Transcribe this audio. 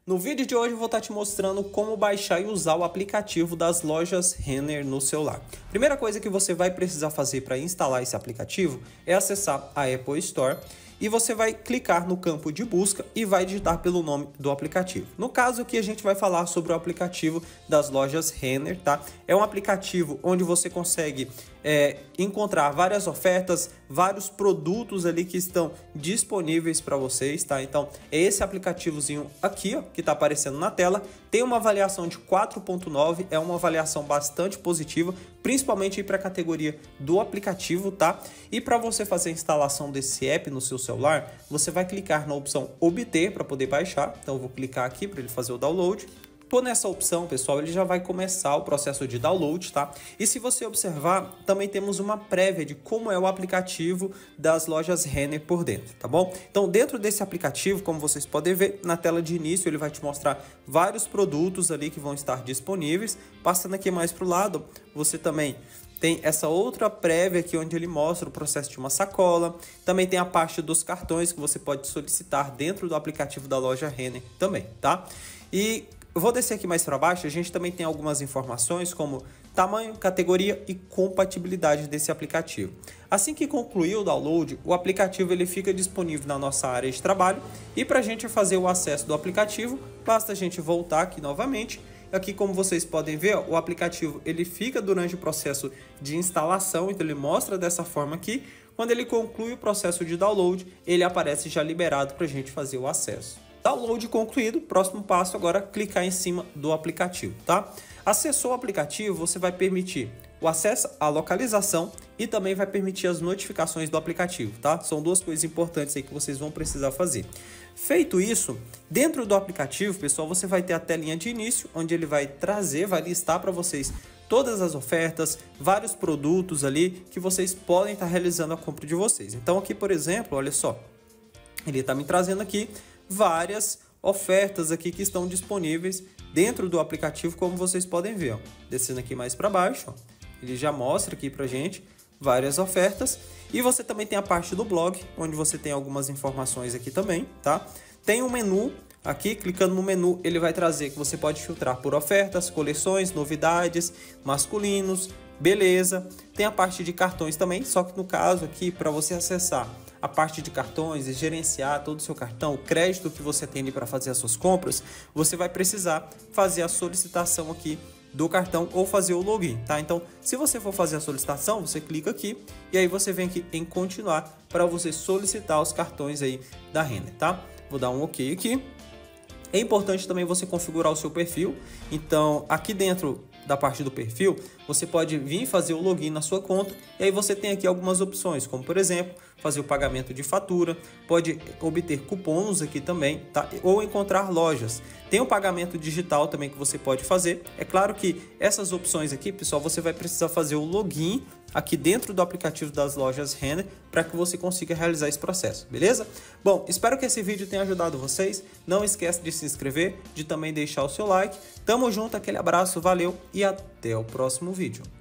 No vídeo de hoje eu vou estar te mostrando como baixar e usar o aplicativo das lojas Renner no celular. Primeira coisa que você vai precisar fazer para instalar esse aplicativo é acessar a Apple Store e você vai clicar no campo de busca e vai digitar pelo nome do aplicativo. No caso aqui a gente vai falar sobre o aplicativo das lojas Renner, tá? É um aplicativo onde você consegue encontrar várias ofertas, vários produtos ali que estão disponíveis para vocês, tá? Então é esse aplicativozinho aqui, ó, que está aparecendo na tela. Tem uma avaliação de 4.9, é uma avaliação bastante positiva, principalmente para a categoria do aplicativo, tá? E para você fazer a instalação desse app no seu celular, você vai clicar na opção obter para poder baixar. Então eu vou clicar aqui para ele fazer o download. Por nessa opção, pessoal, ele já vai começar o processo de download, tá? E se você observar, também temos uma prévia de como é o aplicativo das lojas Renner por dentro, tá bom? Então, dentro desse aplicativo, como vocês podem ver, na tela de início, ele vai te mostrar vários produtos ali que vão estar disponíveis. Passando aqui mais para o lado, você também tem essa outra prévia aqui onde ele mostra o processo de uma sacola. Também tem a parte dos cartões que você pode solicitar dentro do aplicativo da loja Renner também, tá? E eu vou descer aqui mais para baixo, a gente também tem algumas informações como tamanho, categoria e compatibilidade desse aplicativo. Assim que concluir o download, o aplicativo ele fica disponível na nossa área de trabalho e para a gente fazer o acesso do aplicativo, basta a gente voltar aqui novamente. Aqui, como vocês podem ver, ó, o aplicativo ele fica durante o processo de instalação, então ele mostra dessa forma aqui. Quando ele conclui o processo de download, ele aparece já liberado para a gente fazer o acesso. Download concluído, próximo passo agora clicar em cima do aplicativo, tá? Acessou o aplicativo, você vai permitir o acesso à localização e também vai permitir as notificações do aplicativo, tá? São duas coisas importantes aí que vocês vão precisar fazer. Feito isso, dentro do aplicativo, pessoal, você vai ter a telinha de início, onde ele vai listar para vocês todas as ofertas, vários produtos ali que vocês podem estar realizando a compra de vocês. Então aqui, por exemplo, olha só, ele está me trazendo aqui várias ofertas aqui que estão disponíveis dentro do aplicativo, como vocês podem ver, ó. Descendo aqui mais para baixo, ó, ele já mostra aqui pra gente várias ofertas. E você também tem a parte do blog, onde você tem algumas informações aqui também, tá? Tem um menu aqui, clicando no menu, ele vai trazer que você pode filtrar por ofertas, coleções, novidades, masculinos, beleza. Tem a parte de cartões também, só que no caso aqui, para você acessar a parte de cartões e gerenciar todo o seu cartão, o crédito que você tem para fazer as suas compras, você vai precisar fazer a solicitação aqui do cartão ou fazer o login, tá? Então, se você for fazer a solicitação, você clica aqui e aí você vem aqui em continuar para você solicitar os cartões aí da Renner, tá? Vou dar um OK aqui. É importante também você configurar o seu perfil. Então, aqui dentro da parte do perfil, você pode vir fazer o login na sua conta e aí você tem aqui algumas opções, como por exemplo, fazer o pagamento de fatura, pode obter cupons aqui também, tá? Ou encontrar lojas. Tem o pagamento digital também que você pode fazer. É claro que essas opções aqui, pessoal, você vai precisar fazer o login aqui dentro do aplicativo das lojas Renner para que você consiga realizar esse processo, beleza? Bom, espero que esse vídeo tenha ajudado vocês. Não esquece de se inscrever, de também deixar o seu like. Tamo junto, aquele abraço, valeu e até o próximo vídeo.